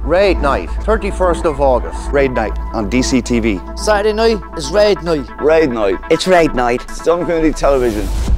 Raid night, 31st of August. Raid night on DCTV. Saturday night is Raid night. Raid night. It's Raid night. Dublin Community Television.